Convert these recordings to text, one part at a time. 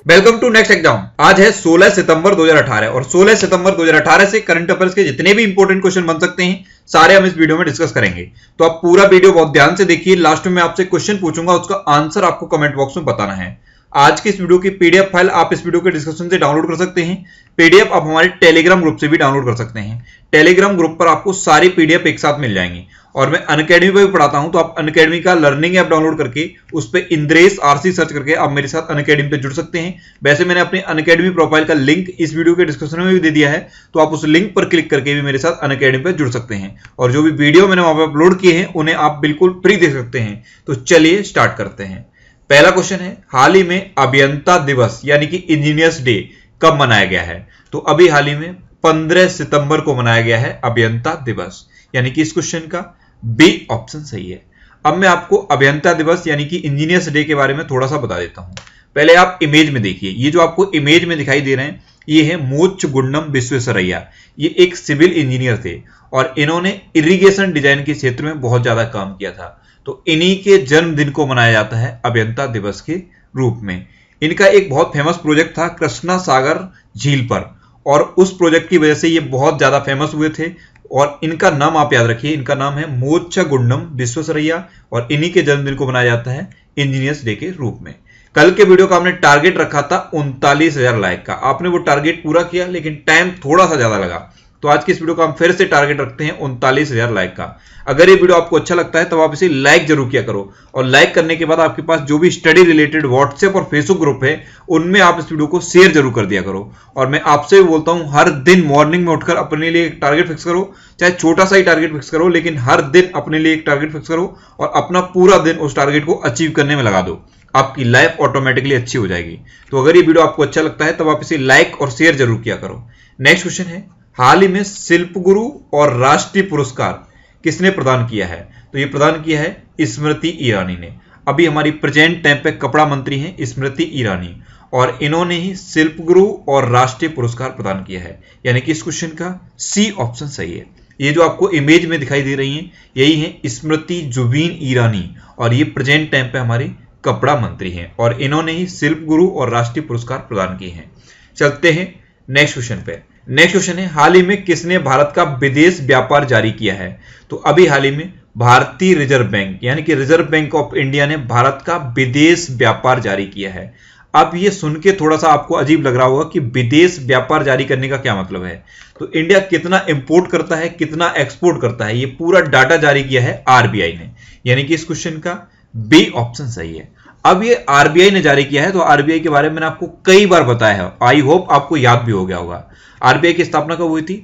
Welcome to next exam. आज है 16 सितंबर 2018 और 16 सितंबर 2018 से करंट अफेयर्स के जितने भी इंपॉर्टेंट क्वेश्चन बन सकते हैं सारे हम इस वीडियो में डिस्कस करेंगे। तो आप पूरा वीडियो बहुत ध्यान से देखिए। लास्ट में मैं आपसे क्वेश्चन पूछूंगा, उसका आंसर आपको कमेंट बॉक्स में बताना है। आज की इस वीडियो की पीडीएफ फाइल आप इस वीडियो के डिस्क्रिप्शन से डाउनलोड कर सकते हैं। पीडीएफ आप हमारे टेलीग्राम ग्रुप से भी डाउनलोड कर सकते हैं। टेलीग्राम ग्रुप पर आपको सारी पीडीएफ एक साथ मिल जाएंगी। और मैं अनअकैडमी पर भी पढ़ाता हूं, तो आप अनअकैडमी का लर्निंग ऐप डाउनलोड करके उस पर इंद्रेश आरसी सर्च करके आप मेरे साथ अनअकैडमी पे जुड़ सकते हैं। वैसे मैंने अपने अनअकैडमी प्रोफाइल का लिंक इस वीडियो के डिस्क्रिप्शन में भी दे दिया है, तो आप उस लिंक पर क्लिक करके भी मेरे साथ अनअकैडमी पे जुड़ सकते हैं। और जो भी वीडियो मैंने वहां पर अपलोड किए हैं उन्हें आप बिल्कुल फ्री देख सकते हैं। तो चलिए स्टार्ट करते हैं। पहला क्वेश्चन है, हाल ही में अभियंता दिवस यानी कि इंजीनियर्स डे कब मनाया गया है? तो अभी हाल ही में 15 सितंबर को मनाया गया है अभियंता दिवस, यानी कि इस क्वेश्चन का बी ऑप्शन सही है। अब मैं आपको अभियंता दिवस यानी कि इंजीनियर्स डे के बारे में थोड़ा सा बता देता हूं। पहले आप इमेज में देखिए, ये जो आपको इमेज में दिखाई दे रहे हैं ये है मोक्षगुंडम विश्वेश्वरैया। ये एक सिविल इंजीनियर थे और इन्होंने इरिगेशन डिजाइन के क्षेत्र में बहुत ज्यादा काम किया था। तो इन्हीं के जन्मदिन को मनाया जाता है अभियंता दिवस के रूप में। इनका एक बहुत फेमस प्रोजेक्ट था कृष्णा सागर झील पर, और उस प्रोजेक्ट की वजह से ये बहुत ज्यादा फेमस हुए थे। और इनका नाम आप याद रखिए, इनका नाम है मोक्षगुंडम विश्वेश्वरैया और इन्हीं के जन्मदिन को मनाया जाता है इंजीनियर्स डे के रूप में। कल के वीडियो का हमने टारगेट रखा था 39,000 लाइक का। आपने वो टारगेट पूरा किया, लेकिन टाइम थोड़ा सा ज्यादा लगा। तो आज की इस वीडियो का हम फिर से टारगेट रखते हैं 39,000 लाइक का। अगर ये वीडियो आपको अच्छा लगता है तो आप इसे लाइक जरूर किया करो, और लाइक करने के बाद आपके पास जो भी स्टडी रिलेटेड व्हाट्सएप और फेसबुक ग्रुप है उनमें आप इस वीडियो को शेयर जरूर कर दिया करो। और मैं आपसे भी बोलता हूं, हर दिन मॉर्निंग में उठकर अपने लिए एक टारगेट फिक्स करो, चाहे छोटा सा ही टारगेट फिक्स करो, लेकिन हर दिन अपने लिए एक टारगेट फिक्स करो और अपना पूरा दिन उस टारगेट को अचीव करने में लगा दो। आपकी लाइफ ऑटोमेटिकली अच्छी हो जाएगी। तो अगर ये वीडियो आपको अच्छा लगता है तब आप इसे लाइक और शेयर जरूर किया करो। नेक्स्ट क्वेश्चन है, हाल ही में शिल्प गुरु और राष्ट्रीय पुरस्कार किसने प्रदान किया है? तो ये प्रदान किया है स्मृति ईरानी ने। अभी हमारी प्रेजेंट टाइम पे कपड़ा मंत्री हैं स्मृति ईरानी, और इन्होंने ही शिल्प गुरु और राष्ट्रीय पुरस्कार प्रदान किया है, यानी कि इस क्वेश्चन का सी ऑप्शन सही है। ये जो आपको इमेज में दिखाई दे रही हैं यही है स्मृति जुबीन ईरानी, और ये प्रेजेंट टाइम पे हमारी कपड़ा मंत्री हैं, और इन्होंने ही शिल्प गुरु और राष्ट्रीय पुरस्कार प्रदान किए हैं। चलते हैं नेक्स्ट क्वेश्चन पे। नेक्स्ट क्वेश्चन है, हाल ही में किसने भारत का विदेश व्यापार जारी किया है? तो अभी हाल ही में भारतीय रिजर्व बैंक यानी कि रिजर्व बैंक ऑफ इंडिया ने भारत का विदेश व्यापार जारी किया है। अब ये सुन के थोड़ा सा आपको अजीब लग रहा होगा कि विदेश व्यापार जारी करने का क्या मतलब है। तो इंडिया कितना इंपोर्ट करता है, कितना एक्सपोर्ट करता है, ये पूरा डाटा जारी किया है आरबीआई ने, यानी कि इस क्वेश्चन का बी ऑप्शन सही है। अब ये आरबीआई ने जारी किया है, तो आरबीआई के बारे में मैंने आपको कई बार बताया है, आई होप आपको याद भी हो गया होगा। आरबीआई की स्थापना कब हुई थी?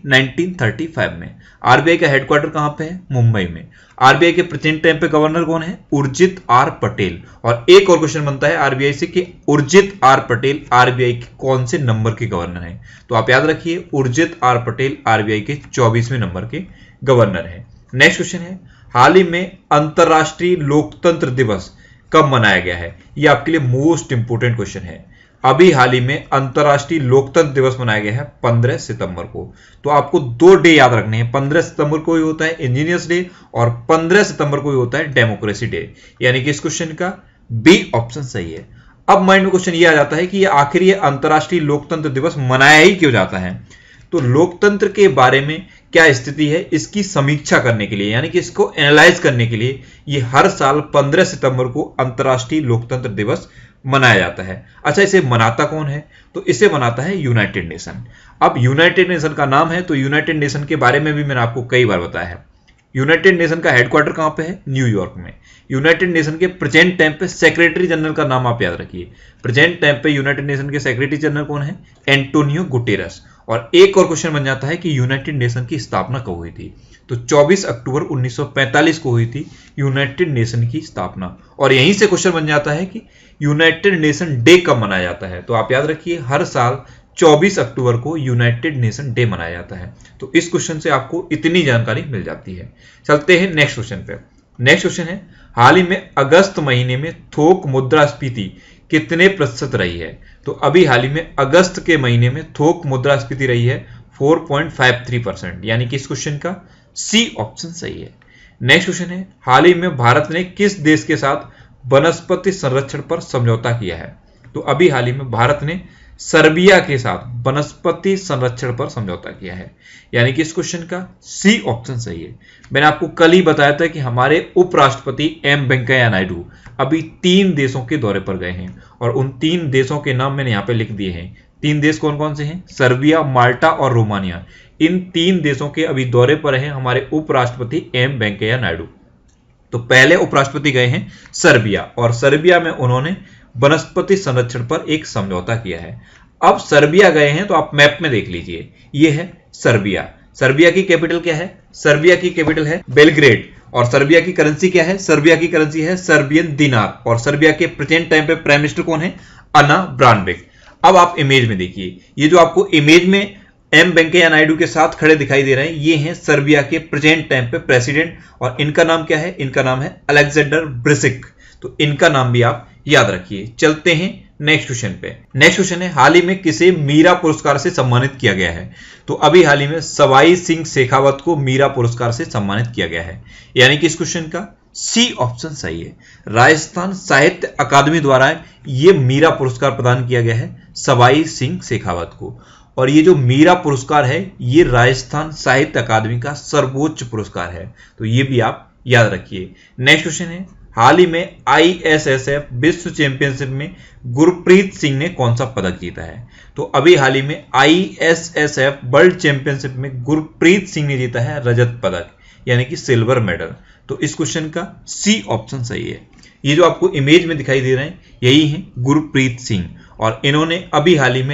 1935 में। आरबीआई का हेडक्वार्टर कहां पे है? मुंबई में। आरबीआई के प्रेजेंट टाइम पे गवर्नर कौन है? उर्जित आर पटेल। और एक और क्वेश्चन बनता है आरबीआई से कि उर्जित आर पटेल आरबीआई के कौन से नंबर के गवर्नर हैं? तो आप याद रखिए, उर्जित आर पटेल आरबीआई के 24वें नंबर के गवर्नर है। नेक्स्ट क्वेश्चन है, हाल ही में अंतरराष्ट्रीय लोकतंत्र दिवस कब मनाया गया है? ये आपके लिए मोस्ट इंपोर्टेंट क्वेश्चन है। अभी हाल ही में अंतरराष्ट्रीय लोकतंत्र दिवस मनाया गया है 15 सितंबर को। तो आपको दो डे याद रखने हैं, 15 सितंबर को ही होता है इंजीनियर्स डे और 15 सितंबर को ही होता है डेमोक्रेसी डे, यानी कि इस क्वेश्चन का बी ऑप्शन सही है। अब माइंड में क्वेश्चन ये आ जाता है कि आखिर ये अंतरराष्ट्रीय लोकतंत्र दिवस मनाया ही क्यों जाता है? तो लोकतंत्र के बारे में क्या स्थिति है इसकी समीक्षा करने के लिए, यानी कि इसको एनालाइज करने के लिए ये हर साल 15 सितंबर को अंतरराष्ट्रीय लोकतंत्र दिवस मनाया जाता है। अच्छा, इसे मनाता कौन है? तो इसे मनाता है यूनाइटेड नेशन। अब यूनाइटेड नेशन का नाम है, तो यूनाइटेड नेशन के बारे में भी मैंने आपको कई बार बताया है। यूनाइटेड नेशन का हेडक्वार्टर कहां पे है? न्यूयॉर्क में। यूनाइटेड नेशन के प्रेजेंट टाइम पे सेक्रेटरी जनरल का नाम आप याद रखिए। प्रेजेंट टाइम पे यूनाइटेड नेशन के सेक्रेटरी जनरल कौन है? Antonio Guterres. और एक और क्वेश्चन बन जाता है कि यूनाइटेड नेशन की स्थापना कब हुई थी? तो 24 अक्टूबर 1945 को हुई थी यूनाइटेड नेशन की स्थापना। और यहीं से क्वेश्चन बन जाता है कि यूनाइटेड नेशन डे कब मनाया जाता है? तो आप याद रखिए, हर साल 24 अक्टूबर को यूनाइटेड नेशन डे मनाया जाता है। तो इस क्वेश्चन से आपको इतनी जानकारी मिल जाती है। चलते हैं नेक्स्ट क्वेश्चन पे। नेक्स्ट क्वेश्चन है, हाल ही में अगस्त महीने में थोक मुद्रास्फीति कितने प्रतिशत रही है? तो अभी हाल ही में अगस्त के महीने में थोक मुद्रास्फीति रही है 4.53%, यानी कि इस क्वेश्चन का सी ऑप्शन सही है। नेक्स्ट क्वेश्चन है, हाल ही में भारत ने किस देश के साथ वनस्पति संरक्षण पर समझौता किया है? तो अभी हाल ही में भारत ने सर्बिया के साथ वनस्पति संरक्षण पर समझौता किया है, यानी कि इस क्वेश्चन का सी ऑप्शन सही है। मैंने आपको कल ही बताया था कि हमारे उपराष्ट्रपति एम वेंकैया नायडू अभी 3 देशों के दौरे पर गए हैं और उन 3 देशों के नाम मैंने यहाँ पे लिख दिए हैं। 3 देश कौन कौन से हैं? सर्बिया, माल्टा और रोमानिया। इन 3 देशों के अभी दौरे पर हैं हमारे उपराष्ट्रपति एम वेंकैया नायडू। तो पहले उपराष्ट्रपति गए हैं सर्बिया और सर्बिया में उन्होंने वनस्पति संरक्षण पर एक समझौता किया है। अब सर्बिया गए हैं तो आप मैप में देख लीजिए, ये है सर्बिया। सर्बिया की कैपिटल क्या है? सर्बिया की कैपिटल है बेलग्रेड। और सर्बिया की करेंसी क्या है? सर्बिया की करेंसी है सर्बियन दिनार। और सर्बिया के प्रेजेंट टाइम पे प्राइम मिनिस्टर कौन है? अना ब्रानबेक। अब आप इमेज में देखिए, ये जो आपको इमेज में एम वेंकैया नायडू के साथ खड़े दिखाई दे रहे हैं, ये हैं सर्बिया के प्रेजेंट टाइम पे प्रेसिडेंट और इनका नाम क्या है? इनका नाम है अलेक्जेंडर ब्रिसिक। तो इनका नाम भी आप याद रखिए। चलते हैं नेक्स्ट क्वेश्चन पे। नेक्स्ट क्वेश्चन है, हाल ही में किसे मीरा पुरस्कार से सम्मानित किया गया है? तो अभी हाल ही में सवाई सिंह शेखावत को मीरा पुरस्कार से सम्मानित किया गया है, यानी कि इस क्वेश्चन का सी ऑप्शन सही है। राजस्थान साहित्य अकादमी द्वारा यह मीरा पुरस्कार प्रदान किया गया है सवाई सिंह शेखावत को। और ये जो मीरा पुरस्कार है ये राजस्थान साहित्य अकादमी का सर्वोच्च पुरस्कार है, तो ये भी आप याद रखिए। नेक्स्ट क्वेश्चन है, हाल ही में ISSF विश्व चैंपियनशिप में गुरप्रीत सिंह ने कौन सा पदक जीता है? तो अभी हाल ही में ISSF वर्ल्ड चैंपियनशिप में गुरप्रीत सिंह ने जीता है रजत पदक, यानी कि सिल्वर मेडल। तो इस क्वेश्चन का सी ऑप्शन सही है। ये जो आपको इमेज में दिखाई दे रहे हैं यही है गुरप्रीत सिंह और इन्होंने अभी हाल ही में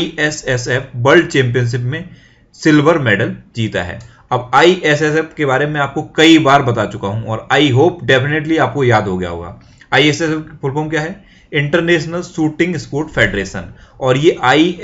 ISSF वर्ल्ड चैंपियनशिप में सिल्वर मेडल जीता है। अब ISSF के बारे में आपको कई बार बता चुका हूं और आई होप डेफिनेटली आपको याद हो गया होगा। ISSF की फुल फॉर्म क्या है? International Shooting Sport Federation. और ये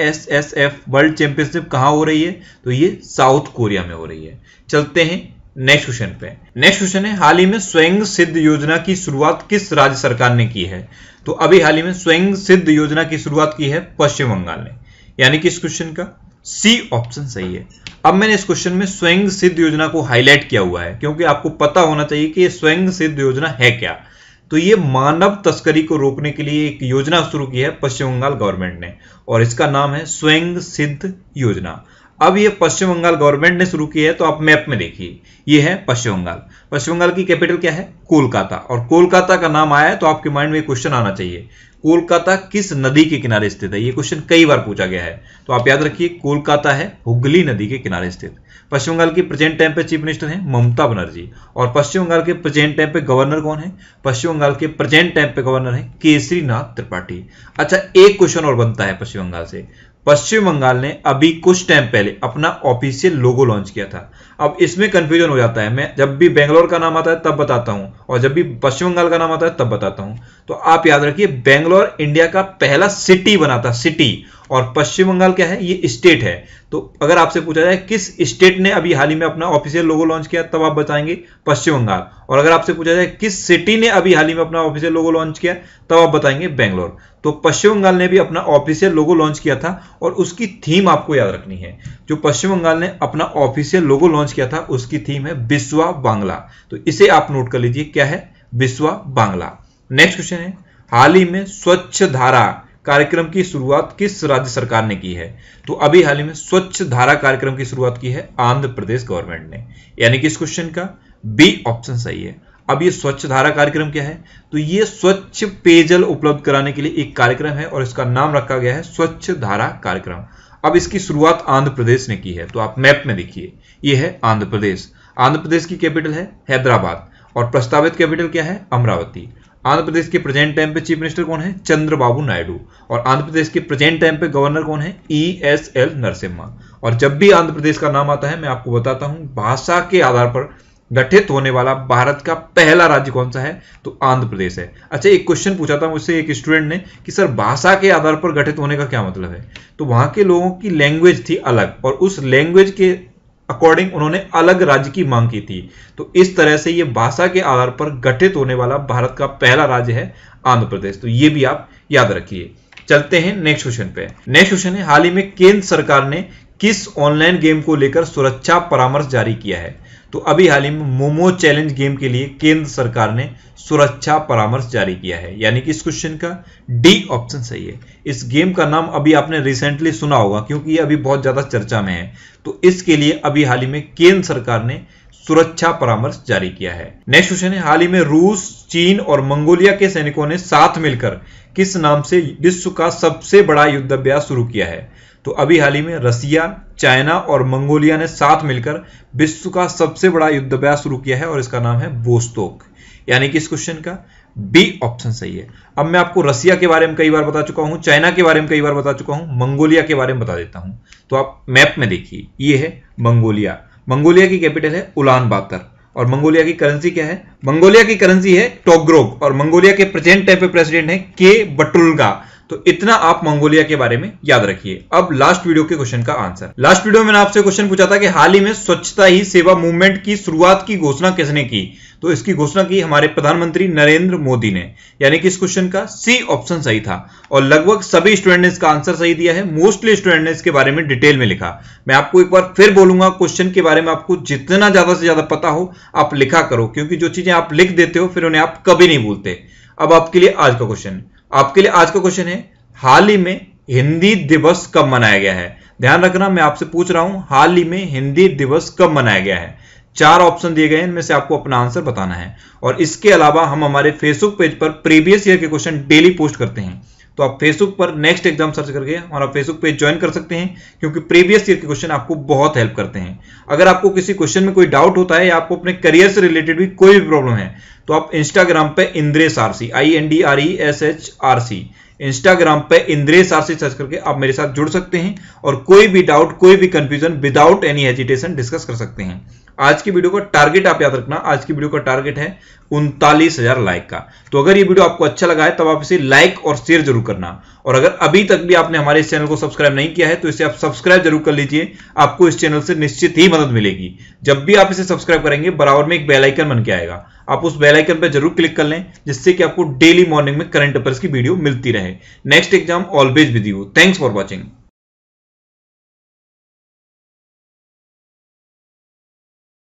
ISSF वर्ल्ड चैंपियनशिप कहां हो रही है? तो ये साउथ कोरिया में हो रही है। चलते हैं नेक्स्ट क्वेश्चन पे। नेक्स्ट क्वेश्चन है, हाल ही में स्वयं सिद्ध योजना की शुरुआत किस राज्य सरकार ने की है? तो अभी हाल ही में स्वयं सिद्ध योजना की शुरुआत की है पश्चिम बंगाल ने, यानी कि इस क्वेश्चन का सी ऑप्शन सही है। अब मैंने इस क्वेश्चन में स्वयं सिद्ध योजना को हाईलाइट किया हुआ है क्योंकि आपको पता होना चाहिए कि स्वयं सिद्ध योजना है क्या। तो ये मानव तस्करी को रोकने के लिए एक योजना शुरू की है पश्चिम बंगाल गवर्नमेंट ने और इसका नाम है स्वयं सिद्ध योजना। अब ये पश्चिम बंगाल गवर्नमेंट ने शुरू की है, तो आप मैप में देखिए, ये है पश्चिम बंगाल। पश्चिम बंगाल की कैपिटल क्या है? कोलकाता। और कोलकाता का नाम आया है तो आपके माइंड में क्वेश्चन आना चाहिए, कोलकाता किस नदी के किनारे स्थित है? ये क्वेश्चन कई बार पूछा गया है, तो आप याद रखिए कोलकाता है हुगली नदी के किनारे स्थित। पश्चिम बंगाल की प्रेजेंट टाइम पे चीफ मिनिस्टर है ममता बनर्जी और पश्चिम बंगाल के प्रेजेंट टाइम पे गवर्नर कौन है? पश्चिम बंगाल के प्रेजेंट टाइम पे गवर्नर है केसरीनाथ त्रिपाठी। अच्छा, एक क्वेश्चन और बनता है पश्चिम बंगाल से। पश्चिम बंगाल ने अभी कुछ टाइम पहले अपना ऑफिशियल लोगो लॉन्च किया था। अब इसमें कंफ्यूजन हो जाता है, मैं जब भी बेंगलोर का नाम आता है तब बताता हूं और जब भी पश्चिम बंगाल का नाम आता है तब बताता हूं। तो आप याद रखिए बेंगलोर इंडिया का पहला सिटी बना था, सिटी, और पश्चिम बंगाल क्या है? ये स्टेट है। तो अगर आपसे पूछा जाए किस स्टेट ने अभी हाल ही में अपना ऑफिशियल लोगो लॉन्च किया, तब आप बताएंगे पश्चिम बंगाल। और अगर आपसे पूछा जाए किस सिटी ने अभी हाल ही में अपना ऑफिशियल लोगो लॉन्च किया, तब आप बताएंगे बेंगलोर। तो पश्चिम बंगाल ने भी अपना ऑफिशियल लोगो लॉन्च किया था और उसकी थीम आपको याद रखनी है। जो पश्चिम बंगाल ने अपना ऑफिशियल लोगो लॉन्च किया था उसकी थीम है बिस्वा बांग्ला। तो इसे आप नोट कर लीजिए, क्या है? बिस्वा बांग्ला। नेक्स्ट क्वेश्चन है, हाल ही में स्वच्छ धारा कार्यक्रम की शुरुआत किस राज्य सरकार ने की है? तो अभी हाल ही में स्वच्छ धारा कार्यक्रम की शुरुआत की है आंध्र प्रदेश गवर्नमेंट ने, यानी कि इस क्वेश्चन का बी ऑप्शन सही है। अब ये स्वच्छ धारा कार्यक्रम क्या है? तो ये स्वच्छ पेयजल उपलब्ध कराने के लिए एक कार्यक्रम है और इसका नाम रखा गया है स्वच्छ धारा कार्यक्रम। अब इसकी शुरुआत आंध्र प्रदेश ने की है, तो आप मैप में देखिए, ये है आंध्र प्रदेश। आंध्र प्रदेश की कैपिटल है हैदराबाद और प्रस्तावित कैपिटल क्या है? अमरावती। आंध्र प्रदेश के प्रेजेंट टाइम पे चीफ मिनिस्टर कौन है? चंद्रबाबू नायडू। और आंध्र प्रदेश के प्रेजेंट टाइम पे गवर्नर कौन है? ESL नरसिम्हा। और जब भी आंध्र प्रदेश का नाम आता है मैं आपको बताता हूं भाषा के आधार पर गठित होने वाला भारत का पहला राज्य कौन सा है? तो आंध्र प्रदेश है। अच्छा, एक क्वेश्चन पूछा था मुझसे एक स्टूडेंट ने कि सर भाषा के आधार पर गठित होने का क्या मतलब है? तो वहां के लोगों की लैंग्वेज थी अलग और उस लैंग्वेज के अकॉर्डिंग उन्होंने अलग राज्य की मांग की थी। तो इस तरह से ये भाषा के आधार पर गठित होने वाला भारत का पहला राज्य है आंध्र प्रदेश। तो ये भी आप याद रखिए। चलते हैं नेक्स्ट क्वेश्चन पे। नेक्स्ट क्वेश्चन है, हाल ही में केंद्र सरकार ने किस ऑनलाइन गेम को लेकर सुरक्षा परामर्श जारी किया है? तो अभी हाल ही में मोमो चैलेंज गेम के लिए केंद्र सरकार ने सुरक्षा परामर्श जारी किया है, यानी कि इस क्वेश्चन का डी ऑप्शन सही है। इस गेम का नाम अभी आपने रिसेंटली सुना होगा क्योंकि ये अभी बहुत ज्यादा चर्चा में है, तो इसके लिए अभी हाल ही में केंद्र सरकार ने सुरक्षा परामर्श जारी किया है। नेक्स्ट क्वेश्चन है, हाल ही में रूस, चीन और मंगोलिया के सैनिकों ने साथ मिलकर किस नाम से विश्व का सबसे बड़ा युद्धाभ्यास शुरू किया है? तो अभी हाल ही में रसिया, चाइना और मंगोलिया ने साथ मिलकर विश्व का सबसे बड़ा युद्धाभ्यास शुरू किया है और इसका नाम है वोस्तोक, यानी कि इस क्वेश्चन का बी ऑप्शन सही है। अब मैं आपको रसिया के बारे में कई बार बता चुका हूं, चाइना के बारे में कई बार बता चुका हूं, मंगोलिया के बारे में बता देता हूं। तो आप मैप में देखिए, ये है मंगोलिया। मंगोलिया की कैपिटल है उलान बातर और मंगोलिया की करेंसी क्या है? मंगोलिया की करेंसी है टोग्रोग और मंगोलिया के प्रेजेंट टाइम पे प्रेसिडेंट है के बटुल्गा। तो इतना आप मंगोलिया के बारे में याद रखिए। अब लास्ट वीडियो के क्वेश्चन का आंसर। लास्ट वीडियो में मैंने आपसे क्वेश्चन पूछा था कि हाल ही में स्वच्छता ही सेवा मूवमेंट की शुरुआत की घोषणा किसने की? तो इसकी घोषणा की हमारे प्रधानमंत्री नरेंद्र मोदी ने, यानी कि इस क्वेश्चन का सी ऑप्शन सही था और लगभग सभी स्टूडेंट ने इसका आंसर सही दिया है। मोस्टली स्टूडेंट ने इसके बारे में डिटेल में लिखा। मैं आपको एक बार फिर बोलूंगा, क्वेश्चन के बारे में आपको जितना ज्यादा से ज्यादा पता हो आप लिखा करो, क्योंकि जो चीजें आप लिख देते हो फिर उन्हें आप कभी नहीं भूलते। अब आपके लिए आज का क्वेश्चन है, हाल ही में हिंदी दिवस कब मनाया गया है? ध्यान रखना, मैं आपसे पूछ रहा हूं हाल ही में हिंदी दिवस कब मनाया गया है। 4 ऑप्शन दिए गए हैं, इनमें से आपको अपना आंसर बताना है। और इसके अलावा हम हमारे फेसबुक पेज पर प्रीवियस ईयर के क्वेश्चन डेली पोस्ट करते हैं, तो आप फेसबुक पर नेक्स्ट एग्जाम सर्च करके हमारा फेसबुक पेज ज्वाइन कर सकते हैं, क्योंकि प्रीवियस ईयर के क्वेश्चन आपको बहुत हेल्प करते हैं। अगर आपको किसी क्वेश्चन में कोई डाउट होता है या आपको अपने करियर से रिलेटेड भी कोई भी प्रॉब्लम है, तो आप इंस्टाग्राम पे इंद्रेश आरसी INDRESHRC इंस्टाग्राम पे इंद्रेश आरसी सर्च करके आप मेरे साथ जुड़ सकते हैं और कोई भी डाउट, कोई भी confusion without any hesitation discuss कर सकते हैं। आज की वीडियो का टारगेट आप याद रखना, आज की वीडियो का टारगेट है 39,000 लाइक का। तो अगर ये वीडियो आपको अच्छा लगा है तब आप इसे लाइक और शेयर जरूर करना, और अगर अभी तक भी आपने हमारे इस चैनल को सब्सक्राइब नहीं किया है तो इसे आप सब्सक्राइब जरूर कर लीजिए। आपको इस चैनल से निश्चित ही मदद मिलेगी। जब भी आप इसे सब्सक्राइब करेंगे बराबर में एक बेल आइकन बन के आएगा, आप उस बेल आइकन पर जरूर क्लिक कर लें, जिससे कि आपको डेली मॉर्निंग में करंट अफेयर्स की वीडियो मिलती रहे। Next exam always with you. Thanks for watching.